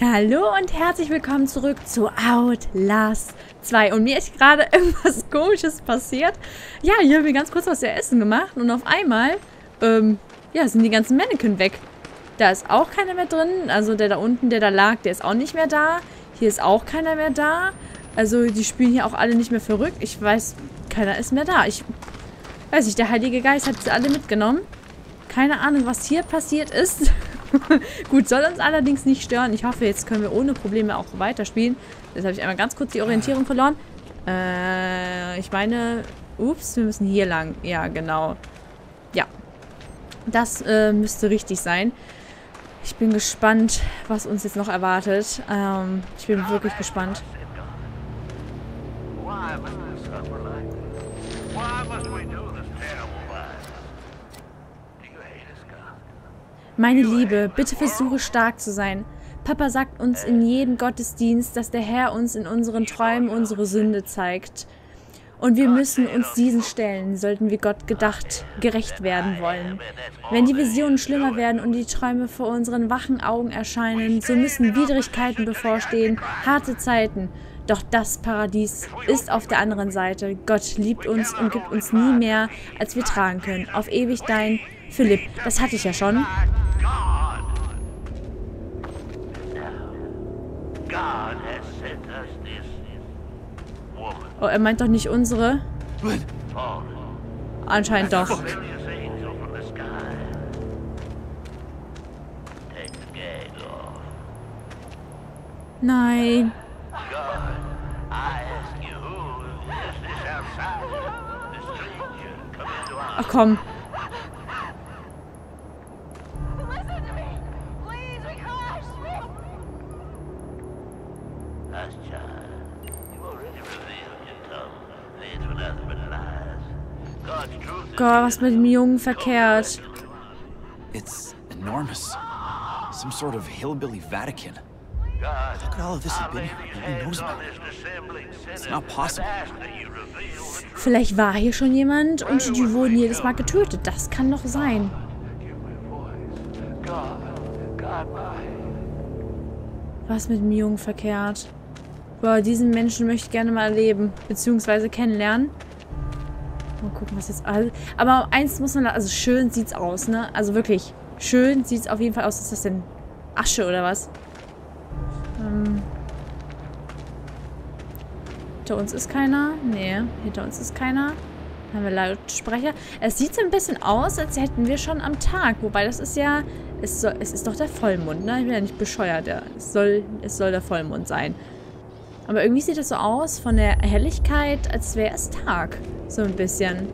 Hallo und herzlich willkommen zurück zu Outlast 2. Und mir ist gerade irgendwas Komisches passiert. Ja, ich habe mir ganz kurz was zu essen gemacht und auf einmal, ja, sind die ganzen Mannequin weg. Da ist auch keiner mehr drin. Also der da unten, der da lag, der ist auch nicht mehr da. Hier ist auch keiner mehr da. Also die spielen hier auch alle nicht mehr verrückt. Ich weiß, keiner ist mehr da. Ich weiß nicht, der Heilige Geist hat sie alle mitgenommen. Keine Ahnung, was hier passiert ist. Gut, soll uns allerdings nicht stören. Ich hoffe, jetzt können wir ohne Probleme auch weiterspielen. Jetzt habe ich einmal ganz kurz die Orientierung verloren. Ich meine, ups, wir müssen hier lang. Ja, genau. Ja, das müsste richtig sein. Ich bin gespannt, was uns jetzt noch erwartet. Ich bin wirklich gespannt. Meine Liebe, bitte versuche stark zu sein. Papa sagt uns in jedem Gottesdienst, dass der Herr uns in unseren Träumen unsere Sünde zeigt. Und wir müssen uns diesen stellen, sollten wir Gott gerecht werden wollen. Wenn die Visionen schlimmer werden und die Träume vor unseren wachen Augen erscheinen, so müssen Widrigkeiten bevorstehen, harte Zeiten. Doch das Paradies ist auf der anderen Seite. Gott liebt uns und gibt uns nie mehr, als wir tragen können. Auf ewig dein Philipp. Das hatte ich ja schon. Oh, er meint doch nicht unsere. Anscheinend doch. Nein. Ach komm. Gott, was mit dem Jungen verkehrt? It's enormous. Some sort of hillbilly Vatican. How could all of this have been here? Nobody knows about it. It's not possible. Vielleicht war hier schon jemand und die wurden jedes Mal getötet. Das kann doch sein. Was mit dem Jungen verkehrt? Boah, diesen Menschen möchte ich gerne mal erleben. Beziehungsweise kennenlernen. Mal gucken, was jetzt alles... Aber eins muss man... Also schön sieht's aus, ne? Also wirklich. Schön sieht's auf jeden Fall aus. Ist das denn Asche oder was? Hinter uns ist keiner. Nee, hinter uns ist keiner. Dann haben wir Lautsprecher. Es sieht so ein bisschen aus, als hätten wir schon am Tag. Wobei das ist ja... Es ist doch der Vollmond, ne? Ich bin ja nicht bescheuert. Ja. Es soll der Vollmond sein. Aber irgendwie sieht es so aus, von der Helligkeit, als wäre es Tag. So ein bisschen.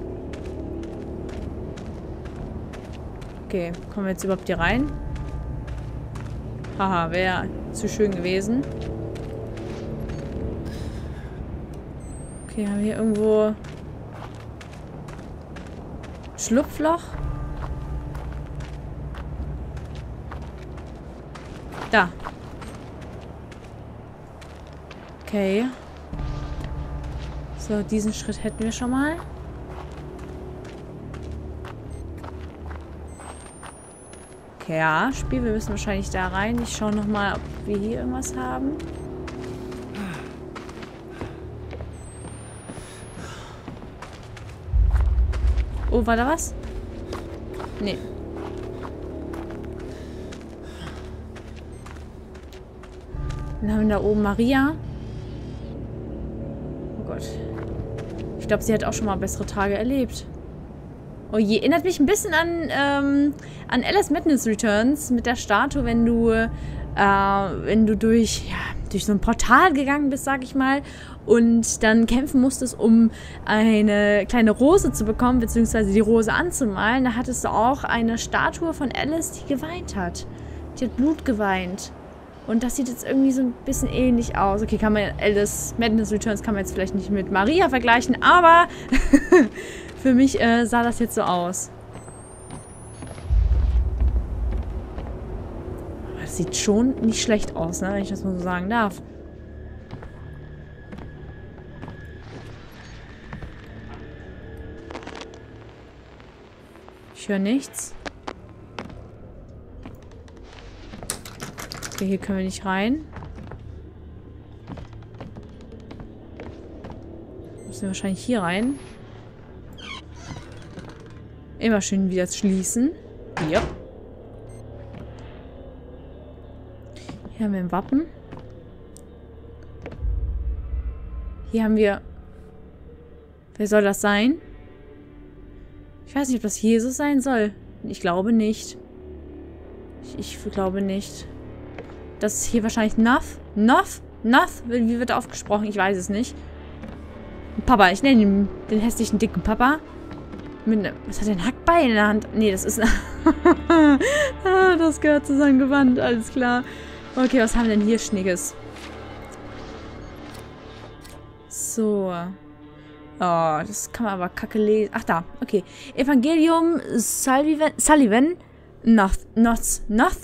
Okay, kommen wir jetzt überhaupt hier rein? Haha, wäre zu schön gewesen. Okay, haben wir hier irgendwo Schlupfloch? Da. Okay. So, diesen Schritt hätten wir schon mal. Okay, ja, Spiel, wir müssen wahrscheinlich da rein. Ich schaue nochmal, ob wir hier irgendwas haben. Oh, war da was? Nee. Dann haben wir da oben Maria. Oh Gott. Ich glaube, sie hat auch schon mal bessere Tage erlebt. Oh je, erinnert mich ein bisschen an Alice Madness Returns mit der Statue, wenn du durch so ein Portal gegangen bist, sag ich mal, und dann kämpfen musstest, um eine kleine Rose zu bekommen, beziehungsweise die Rose anzumalen. Da hattest du auch eine Statue von Alice, die geweint hat. Die hat Blut geweint. Und das sieht jetzt irgendwie so ein bisschen ähnlich aus. Okay, kann man Alice Madness Returns kann man jetzt vielleicht nicht mit Maria vergleichen, aber für mich sah das jetzt so aus. Aber das sieht schon nicht schlecht aus, ne, wenn ich das mal so sagen darf. Ich höre nichts. Okay, hier können wir nicht rein. Müssen wir wahrscheinlich hier rein. Immer schön wieder schließen. Ja. Hier haben wir ein Wappen. Hier haben wir... Wer soll das sein? Ich weiß nicht, ob das Jesus sein soll. Ich glaube nicht. Ich glaube nicht. Das ist hier wahrscheinlich Noth. Noth? Noth? Wie wird er aufgesprochen? Ich weiß es nicht. Papa. Ich nenne ihn den hässlichen, dicken Papa. Was hat er, ein Hackbein in der Hand? Nee, das ist... das gehört zu seinem Gewand. Alles klar. Okay, was haben wir denn hier Schnickes? So. Oh, das kann man aber kacke lesen. Ach, da. Okay. Evangelium Sullivan. Noths.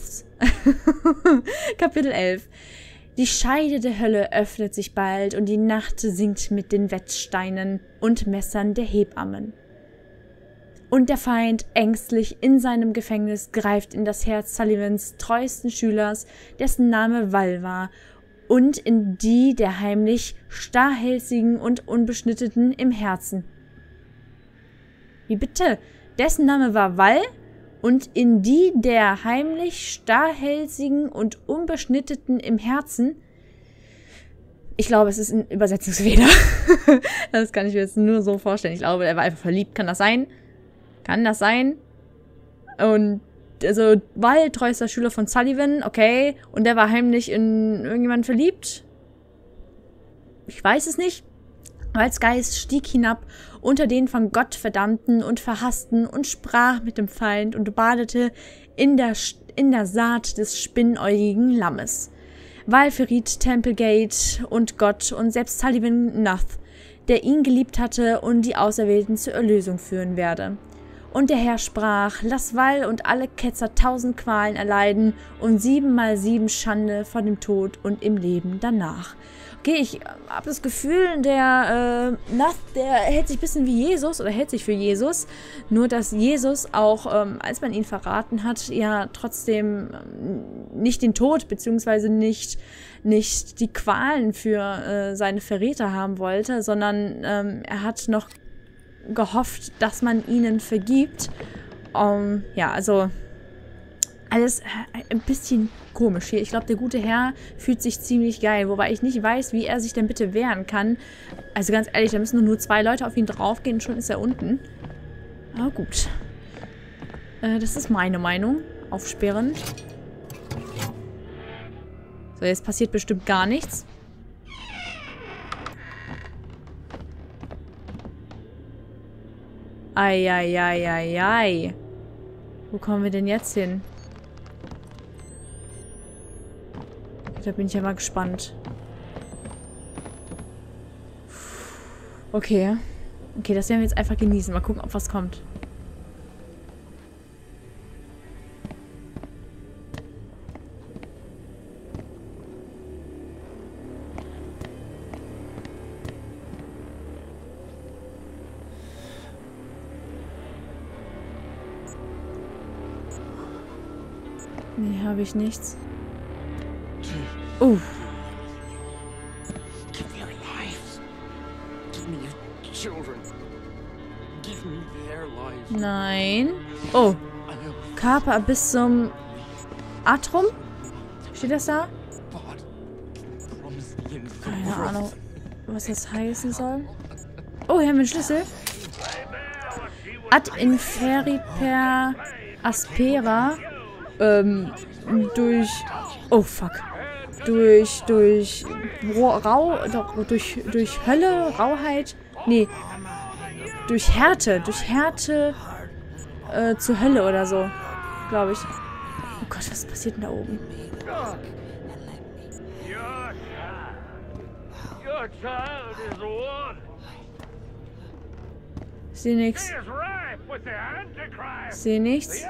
Kapitel 11. Die Scheide der Hölle öffnet sich bald und die Nacht sinkt mit den Wetzsteinen und Messern der Hebammen. Und der Feind, ängstlich in seinem Gefängnis, greift in das Herz Sullivans treuesten Schülers, dessen Name Val war, und in die der heimlich Starrhälsigen und Unbeschnittenen im Herzen. Wie bitte? Dessen Name war Val und in die der heimlich Starrhälsigen und Unbeschnittenen im Herzen? Ich glaube, es ist ein Übersetzungsfehler. Das kann ich mir jetzt nur so vorstellen. Ich glaube, er war einfach verliebt. Kann das sein? Kann das sein? Und also Val, treuester Schüler von Sullivan, okay. Und der war heimlich in irgendjemanden verliebt? Ich weiß es nicht. Vals Geist stieg hinab unter den von Gott Verdammten und Verhassten und sprach mit dem Feind und badete in der Saat des spinnäugigen Lammes. Val verriet Templegate und Gott und selbst Sullivan Noth, der ihn geliebt hatte und die Auserwählten zur Erlösung führen werde. Und der Herr sprach, lass Val und alle Ketzer 1000 Qualen erleiden und 7 mal 7 Schande vor dem Tod und im Leben danach. Okay, ich habe das Gefühl, der Noth, der hält sich ein bisschen wie Jesus oder hält sich für Jesus. Nur, dass Jesus auch, als man ihn verraten hat, ja trotzdem nicht den Tod beziehungsweise nicht die Qualen für seine Verräter haben wollte, sondern er hat noch gehofft, dass man ihnen vergibt. Ja, also alles ein bisschen komisch hier. Ich glaube, der gute Herr fühlt sich ziemlich geil, wobei ich nicht weiß, wie er sich denn bitte wehren kann. Also ganz ehrlich, da müssen nur 2 Leute auf ihn draufgehen und schon ist er unten. Aber gut. Das ist meine Meinung. Aufsperren. So, jetzt passiert bestimmt gar nichts. Eieieiei. Wo kommen wir denn jetzt hin? Da bin ich ja mal gespannt. Okay. Okay, das werden wir jetzt einfach genießen. Mal gucken, ob was kommt. Nee, habe ich nichts. Oh. Give me your lives. Give me your children. Give me their lives. Nein. Oh. Carpe Abyssum Atrum? Steht das da? Keine Ahnung, was das heißen soll. Oh, hier haben wir einen Schlüssel. Ad inferi per aspera. Durch... Oh, fuck. Durch Hölle, Rauheit. Nee. Durch Härte. Durch Härte zur Hölle oder so. Glaube ich. Oh Gott, was passiert denn da oben? Ich sehe nichts. Ich sehe nichts.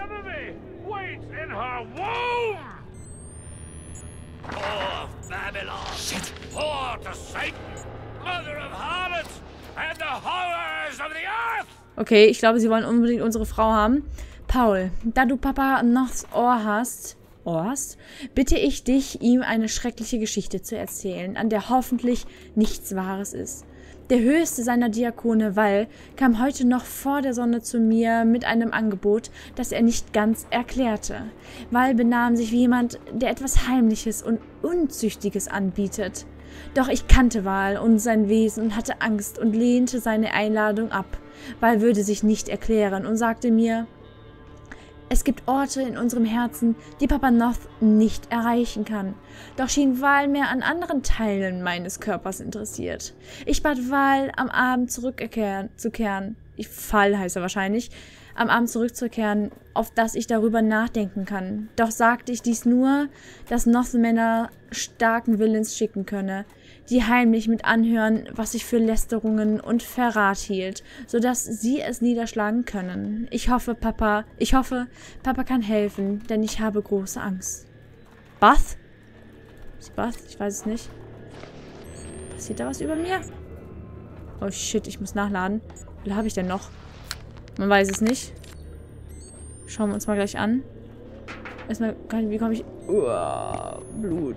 Oh, Babylon! Shit! Whore to Satan! Mother of harlots! And the horrors of the earth! Okay, ich glaube, sie wollen unbedingt unsere Frau haben. Paul, da du Papa Noths Ohr hast, Orst, bitte ich dich, ihm eine schreckliche Geschichte zu erzählen, an der hoffentlich nichts Wahres ist. Der höchste seiner Diakone, Wall, kam heute noch vor der Sonne zu mir mit einem Angebot, das er nicht ganz erklärte. Wall benahm sich wie jemand, der etwas Heimliches und Unzüchtiges anbietet. Doch ich kannte Wall und sein Wesen und hatte Angst und lehnte seine Einladung ab. Wall würde sich nicht erklären und sagte mir: Es gibt Orte in unserem Herzen, die Papa Noth nicht erreichen kann. Doch schien Wall mehr an anderen Teilen meines Körpers interessiert. Ich bat Wall, am Abend zurückzukehren. Fall heißt er wahrscheinlich. Am Abend zurückzukehren, auf das ich darüber nachdenken kann. Doch sagte ich dies nur, dass Noth Männer starken Willens schicken könne, die heimlich mit anhören, was ich für Lästerungen und Verrat hielt, sodass sie es niederschlagen können. Ich hoffe, Papa kann helfen, denn ich habe große Angst. Bath? Ist Bath? Ich weiß es nicht. Passiert da was über mir? Oh shit, ich muss nachladen. Wie viel habe ich denn noch? Man weiß es nicht. Schauen wir uns mal gleich an. Erstmal, wie komme ich... Blut.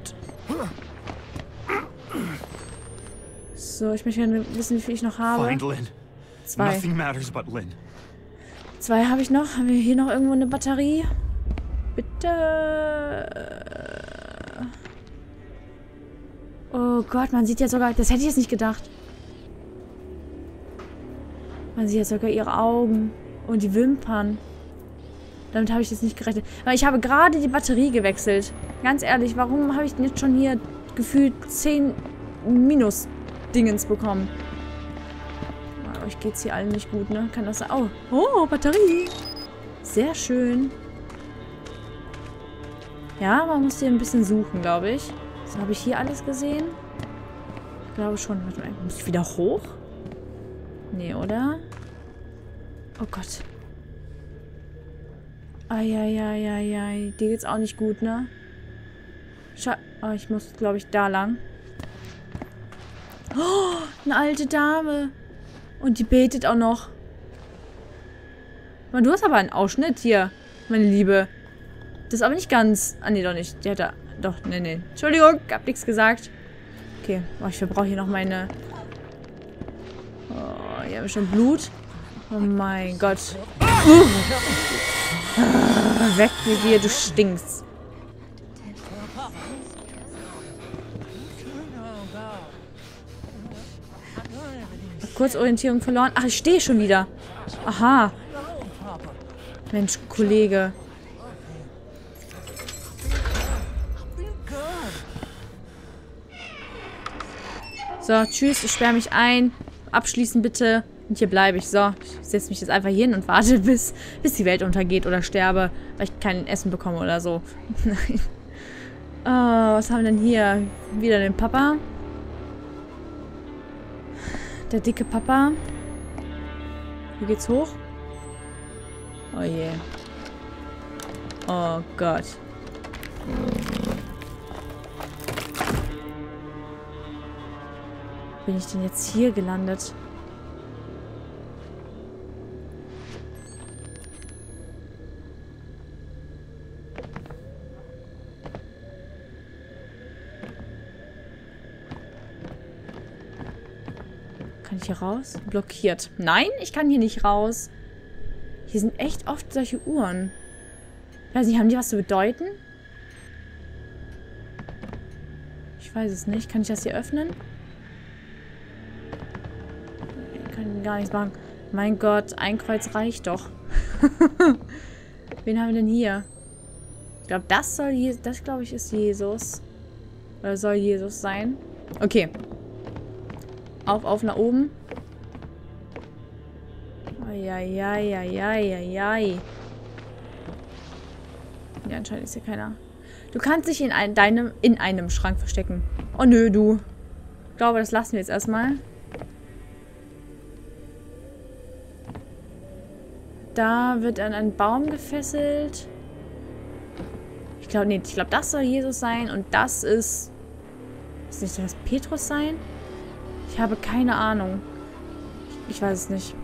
So, ich möchte gerne wissen, wie viel ich noch habe. Find Lynn. 2. Nothing matters but Lynn. 2 habe ich noch. Haben wir hier noch irgendwo eine Batterie? Bitte. Oh Gott, man sieht ja sogar... Das hätte ich jetzt nicht gedacht. Man sieht ja sogar ihre Augen und die Wimpern. Damit habe ich jetzt nicht gerechnet. Weil ich habe gerade die Batterie gewechselt. Ganz ehrlich, warum habe ich denn jetzt schon hier gefühlt 10 Minus-Dingens bekommen? Euch geht's hier allen nicht gut, ne? Kann das sein? Oh, Batterie. Sehr schön. Ja, man muss hier ein bisschen suchen, glaube ich. So, habe ich hier alles gesehen? Ich glaube schon. Warte mal, muss ich wieder hoch? Nee, oder? Oh Gott. Eieieiei. Dir geht's auch nicht gut, ne? Oh, ich muss, glaube ich, da lang. Oh, eine alte Dame. Und die betet auch noch. Du hast aber einen Ausschnitt hier, meine Liebe. Das ist aber nicht ganz... Ah, nee, doch nicht. Die hat da... Doch, nee. Entschuldigung, hab nichts gesagt. Okay. Oh, ich verbrauche hier noch meine... Oh, hier haben wir schon Blut. Oh mein Gott. Weg mit dir, du stinkst. Kurz Orientierung verloren. Ach, ich stehe schon wieder. Aha. Mensch, Kollege. So, tschüss, ich sperre mich ein. Abschließen bitte. Und hier bleibe ich. So, ich setze mich jetzt einfach hin und warte, bis die Welt untergeht oder sterbe, weil ich kein Essen bekomme oder so. Nein. Oh, was haben wir denn hier? Wieder den Papa. Der dicke Papa. Hier geht's hoch. Oh je. Oh Gott. Bin ich denn jetzt hier gelandet? Kann ich hier raus? Blockiert. Nein, ich kann hier nicht raus. Hier sind echt oft solche Uhren. Ich weiß nicht, haben die was zu bedeuten? Ich weiß es nicht. Kann ich das hier öffnen? Ich kann gar nichts machen. Mein Gott, ein Kreuz reicht doch. Wen haben wir denn hier? Ich glaube, das glaube ich ist Jesus. Oder soll Jesus sein? Okay. Auf nach oben. Eieieiei. Ja, anscheinend ist hier keiner. Du kannst dich in einem Schrank verstecken. Oh nö, du. Ich glaube, das lassen wir jetzt erstmal. Da wird an einen Baum gefesselt. Ich glaube, das soll Jesus sein. Und das ist... Soll das Petrus sein? Ich habe keine Ahnung. Ich weiß es nicht.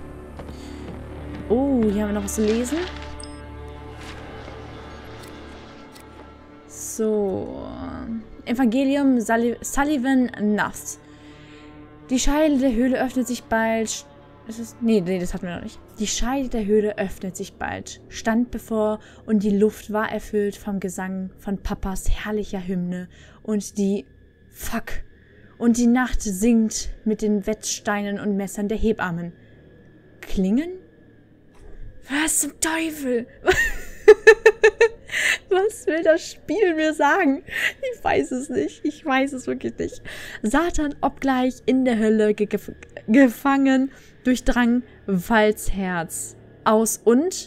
Oh, hier haben wir noch was zu lesen. So. Evangelium Sullivan Nuss. Die Scheide der Höhle öffnet sich bald. Nee, das hatten wir noch nicht. Die Scheide der Höhle öffnet sich bald. Stand bevor und die Luft war erfüllt vom Gesang von Papas herrlicher Hymne und die Und die Nacht singt mit den Wetzsteinen und Messern der Hebammen. Klingen? Was zum Teufel? Was will das Spiel mir sagen? Ich weiß es nicht. Ich weiß es wirklich nicht. Satan, obgleich in der Hölle gefangen, durchdrang Valls Herz. Aus und...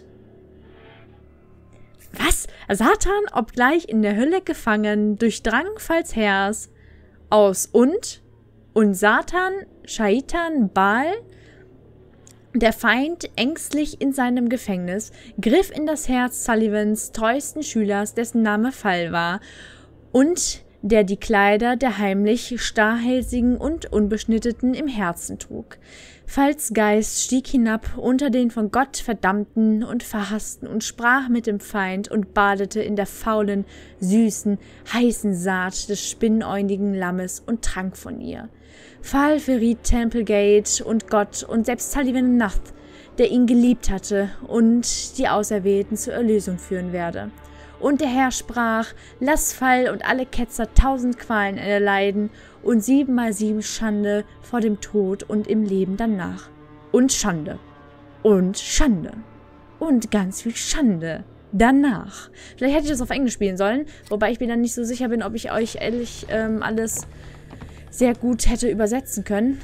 Was? Satan, obgleich in der Hölle gefangen, durchdrang Valls Herz. Aus und Satan, Schaitan, Baal, der Feind, ängstlich in seinem Gefängnis, griff in das Herz Sullivans treuesten Schülers, dessen Name Fall war, und der die Kleider der heimlich Starrhälsigen und Unbeschnittenen im Herzen trug. Falls Geist stieg hinab unter den von Gott verdammten und verhassten und sprach mit dem Feind und badete in der faulen, süßen, heißen Saat des spinnäugigen Lammes und trank von ihr. Fall verriet Templegate und Gott und selbst Sullivan Nuss, der ihn geliebt hatte und die Auserwählten zur Erlösung führen werde. Und der Herr sprach, lass Fall und alle Ketzer 1000 Qualen erleiden und 7 mal 7 Schande vor dem Tod und im Leben danach. Und Schande. Und Schande. Und ganz viel Schande danach. Vielleicht hätte ich das auf Englisch spielen sollen, wobei ich mir dann nicht so sicher bin, ob ich euch ehrlich alles sehr gut hätte übersetzen können.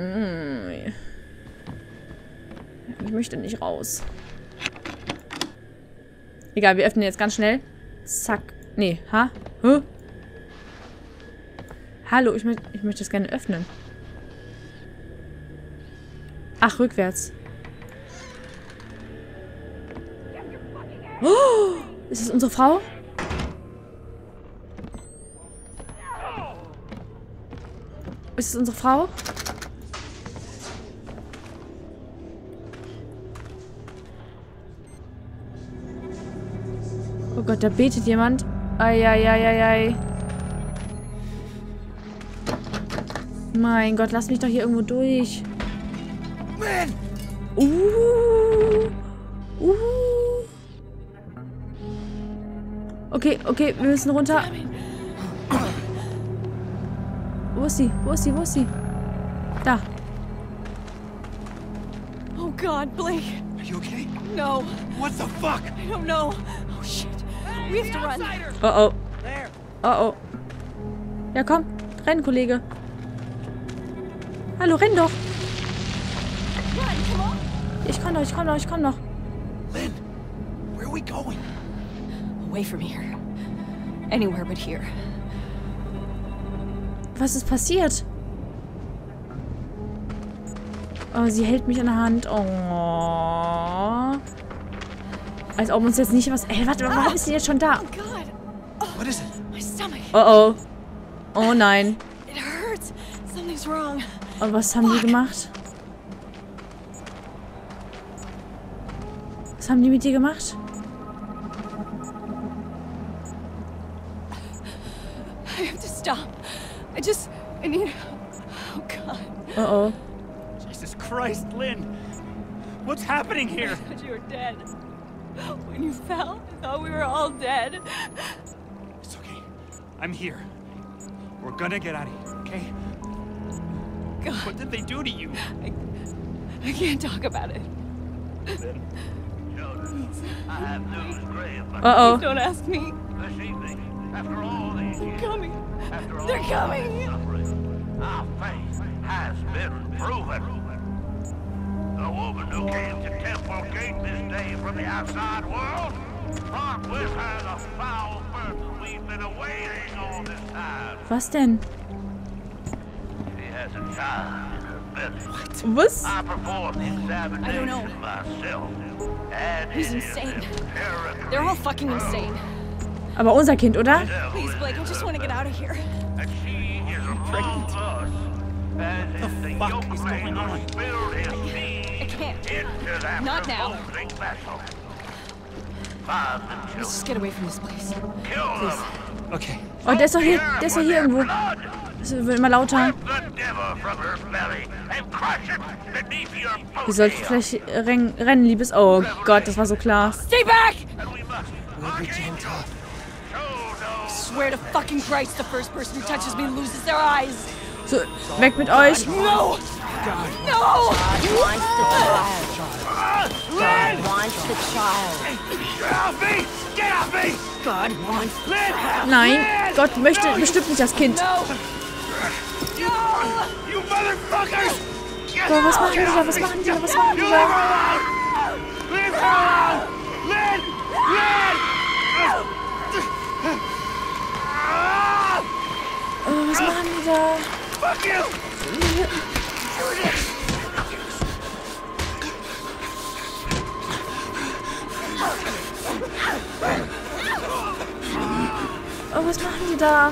Ich möchte nicht raus. Egal, wir öffnen jetzt ganz schnell. Zack. Nee, Hallo, ich möchte das gerne öffnen. Ach, rückwärts. Oh, ist es unsere Frau? Ist es unsere Frau? Oh Gott, da betet jemand. Eieieiei. Mein Gott, lass mich doch hier irgendwo durch. Okay, wir müssen runter. Wo ist sie? Wo ist sie? Wo ist sie? Da. Oh God, Blake. Are you okay? No. What the fuck? I don't know. Oh shit. We have to run. Oh. Oh. Ja, komm. Renn, Kollege. Hallo, renn doch. Run, come on. Ich komm noch. Lynn, where are we going? Away from here. Anywhere but here. Was ist passiert? Oh, sie hält mich an der Hand. Oh. Als ob uns jetzt nicht was... Ey, warte, warum ist sie jetzt schon da? Oh God. What is it? My stomach. Oh. Oh nein. It hurts. Something's wrong. Und was haben die gemacht? Was haben die mit dir gemacht? I have to stop. I need... Oh God. Oh. Jesus Christ, Lynn! What's happening here? I thought you were dead. When you fell, I thought we were all dead. It's okay. I'm here. We're gonna get out of here, okay? God, What did they do to you? I can't talk about it. Children, I have news grave, but Oh. Please don't ask me. this evening, after all these They're years, coming. after all They're this coming. suffering, our faith has been proven. The woman who came to Temple Gate this day from the outside world brought with her the foul burden we've been awaiting all this time. Was denn? She has a child in her belly. Was? I performed the examination I don't know. myself, and He's it is insane. empirically They're all fucking insane. Aber unser Kind, oder? Please, Blake, I just want to get out of here. And she is among us. As What the fuck is going on? Spilled his I seed can't. into that Not now. revolting vessel. find the Let's just children. get away from this place. Kill them. Okay. Oh, der ist doch hier irgendwo. Es wird immer lauter. Rip the devil from her belly and crush it beneath your Wir sollten footnail. vielleicht rennen, Liebes. Oh Gott, das war so klar. Stay back! And we must Gentle. Swear to fucking Christ, the first person who touches me loses their eyes. So, weg mit euch. No! No! Wants the child. God wants the child. Get off me! Get off me! God wants Lynn! Nein, Gott möchte bestimmt nicht das Kind. No! You motherfuckers! Boah, was machen die da? Was machen die da? Was machen die You da? leave her alone! Leave her alone! Lynn! Lynn! Oh, was machen die da? Fuck you! Oh, was machen die da?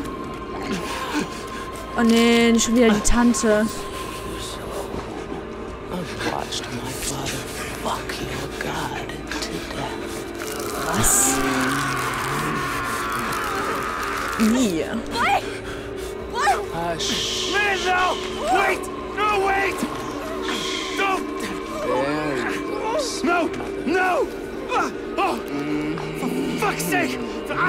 Oh nee, nicht schon wieder die Tante. I've watched my father fuck your God to death. Was? Wie? Hush. Lynn, no! Wait! No, wait! Don't! There you go. No! No! Oh! For fuck's sake!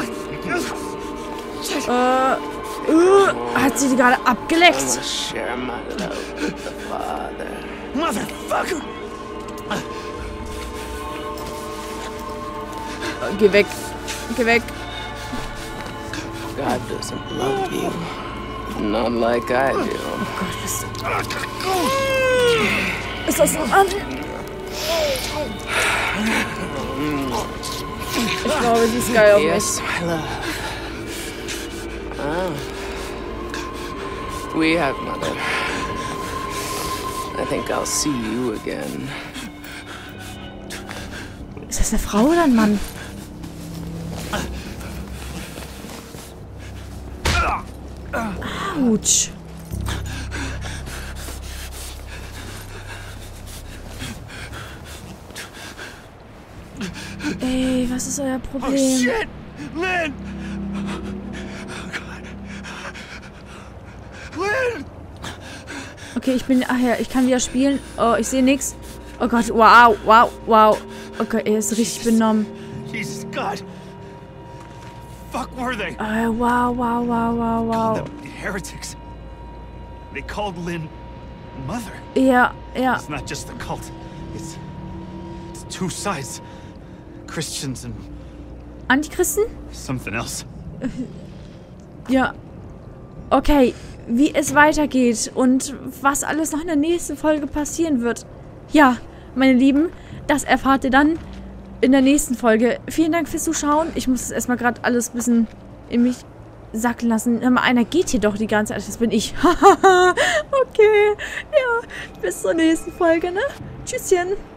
Hat sie die gerade I abgeleckt? must share my love with the Father. Motherfucker! Geh weg. Geh weg. God doesn't love you. Not like I do. Gott, bist du... Ist das ein Mann? Ich glaube, sie ist geil auf mich. Yes, my love. Ah. We have, Mother. I think I'll see you again. Ist das eine Frau oder ein Mann? Autsch. Ey, was ist euer Problem? Oh shit! Lynn! Oh God. Lynn! Okay, ich bin... Ach ja, ich kann wieder spielen. Oh, ich sehe nichts. Oh Gott, wow, wow, wow. Okay, er ist richtig benommen. Jesus God! Fuck were they? Wow, wow, wow, wow, wow. The heretics. They called Lynn Mother. Ja, ja. It's not just a cult. It's two sides. Christians and Antichristen? something else. Ja. Okay, wie es weitergeht und was alles noch in der nächsten Folge passieren wird. Ja, meine Lieben, das erfahrt ihr dann in der nächsten Folge. Vielen Dank fürs Zuschauen. Ich muss es erstmal gerade alles ein bisschen in mich sacken lassen. Hör mal, einer geht hier doch die ganze Zeit. Das bin ich. Okay. Ja, bis zur nächsten Folge, ne? Tschüsschen.